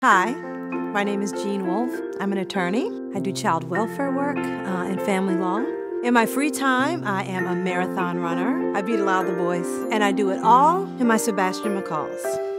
Hi, my name is Jean Wolfe. I'm an attorney. I do child welfare work and family law. In my free time, I am a marathon runner. I beat a lot of the boys, and I do it all in my Sebastian McCalls.